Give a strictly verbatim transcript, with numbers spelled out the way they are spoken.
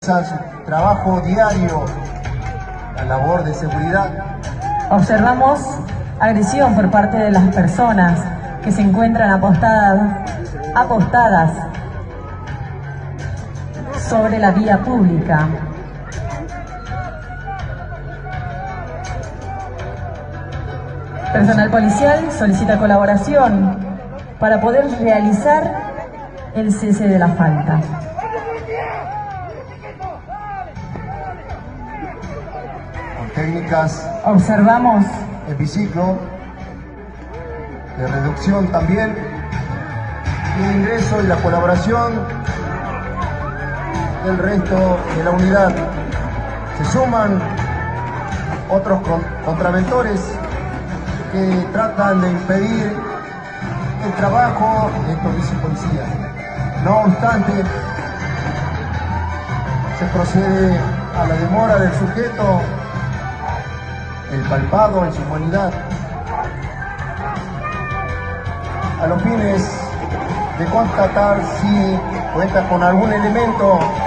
su trabajo diario, la labor de seguridad. Observamos agresión por parte de las personas que se encuentran apostadas, apostadas sobre la vía pública. Personal policial solicita colaboración para poder realizar el cese de la falta. Con técnicas Observamos el biciclo, de reducción también, y el ingreso y la colaboración del resto de la unidad. Se suman otros contraventores que tratan de impedir el trabajo de estos bicipolicías. No obstante, se procede a la demora del sujeto, el palpado en su humanidad, a los fines de constatar si cuenta con algún elemento